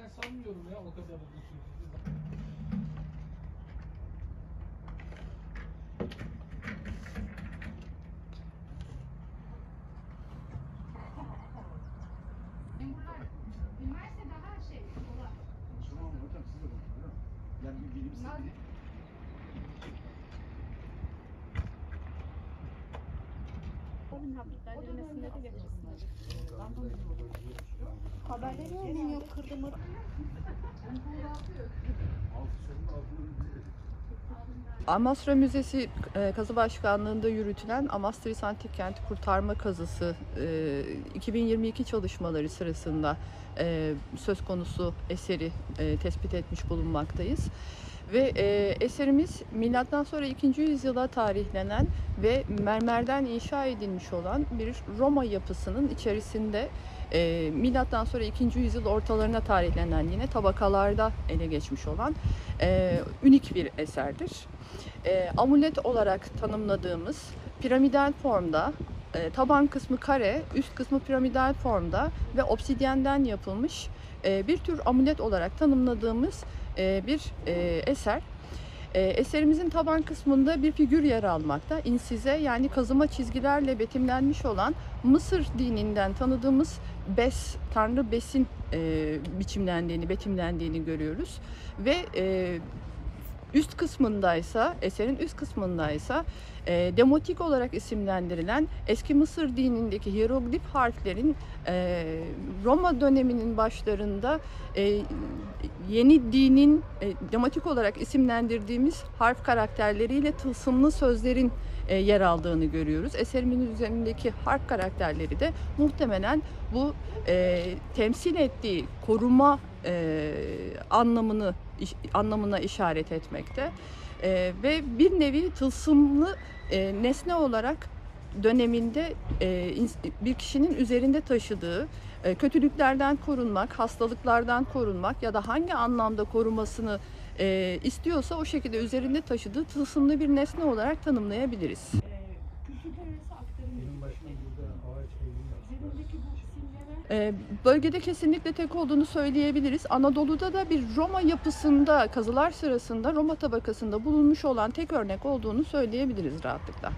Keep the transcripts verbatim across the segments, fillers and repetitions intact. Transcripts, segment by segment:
sanmıyorum ya o kadar düşündüğünü. Üniversite daha şey, kolay. Tamam hocam siz de bakın değil mi? Yani bir bilimsel Nazım. bir... Haberleri olmuyor kırmır. Amasra Müzesi e, Kazı Başkanlığı'nda yürütülen Amasra Antik Kenti Kurtarma Kazısı e, iki bin yirmi iki çalışmaları sırasında e, söz konusu eseri e, tespit etmiş bulunmaktayız. Ve e, eserimiz milattan sonra ikinci yüzyıla tarihlenen ve mermerden inşa edilmiş olan bir Roma yapısının içerisinde e, milattan sonra ikinci yüzyıl ortalarına tarihlenen yine tabakalarda ele geçmiş olan e, unik bir eserdir. E, amulet olarak tanımladığımız piramidal formda, e, taban kısmı kare, üst kısmı piramidal formda ve obsidyenden yapılmış e, bir tür amulet olarak tanımladığımız e, bir e, eser. E, eserimizin taban kısmında bir figür yer almakta. İnsize yani kazıma çizgilerle betimlenmiş olan Mısır dininden tanıdığımız Bes, Tanrı Bes'in e, biçimlendiğini, betimlendiğini görüyoruz. Ve e, üst kısmındaysa, eserin üst kısmındaysa e, demotik olarak isimlendirilen eski Mısır dinindeki hieroglif harflerin e, Roma döneminin başlarında e, yeni dinin e, demotik olarak isimlendirdiğimiz harf karakterleriyle tılsımlı sözlerin e, yer aldığını görüyoruz. Eserimin üzerindeki harf karakterleri de muhtemelen bu e, temsil ettiği koruma e, anlamını iş, anlamına işaret etmekte e, ve bir nevi tılsımlı e, nesne olarak döneminde e, bir kişinin üzerinde taşıdığı e, kötülüklerden korunmak, hastalıklardan korunmak ya da hangi anlamda korumasını e, istiyorsa o şekilde üzerinde taşıdığı tılsımlı bir nesne olarak tanımlayabiliriz. Kültürler arası aktarım. Benim başkanım burada ağaç evini Üzerindeki bu simgeler Ee, Bölgede kesinlikle tek olduğunu söyleyebiliriz. Anadolu'da da bir Roma yapısında, kazılar sırasında Roma tabakasında bulunmuş olan tek örnek olduğunu söyleyebiliriz rahatlıkla.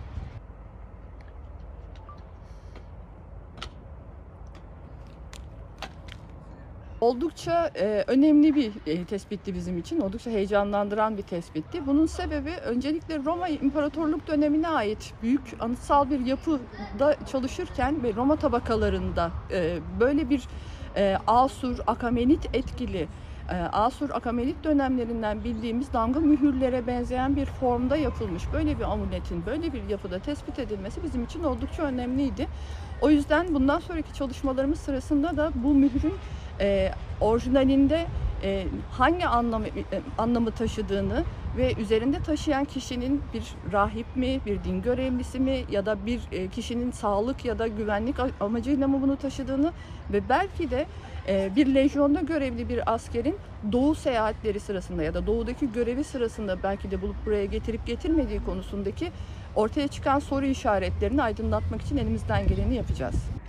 Oldukça e, önemli bir e, tespitti bizim için, oldukça heyecanlandıran bir tespitti. Bunun sebebi öncelikle Roma İmparatorluk dönemine ait büyük anıtsal bir yapıda çalışırken ve Roma tabakalarında e, böyle bir e, Asur, Akamenit etkili, e, Asur, Akamenit dönemlerinden bildiğimiz damga mühürlere benzeyen bir formda yapılmış böyle bir amuletin böyle bir yapıda tespit edilmesi bizim için oldukça önemliydi. O yüzden bundan sonraki çalışmalarımız sırasında da bu mührün e, orijinalinde e, hangi anlamı, e, anlamı taşıdığını ve üzerinde taşıyan kişinin bir rahip mi, bir din görevlisi mi ya da bir e, kişinin sağlık ya da güvenlik amacıyla mı bunu taşıdığını ve belki de e, bir lejyonda görevli bir askerin doğu seyahatleri sırasında ya da doğudaki görevi sırasında belki de bulup buraya getirip getirmediği konusundaki ortaya çıkan soru işaretlerini aydınlatmak için elimizden geleni yapacağız.